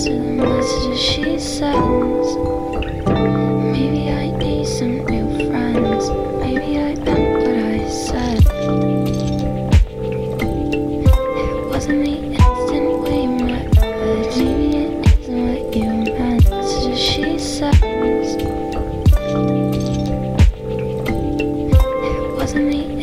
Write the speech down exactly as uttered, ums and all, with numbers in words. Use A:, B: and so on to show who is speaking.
A: answer the messages she sends. Maybe I need some new friends. Maybe I meant what I said. It wasn't the instant we met, but maybe it isn't what you meant. Messages she sends. It wasn't the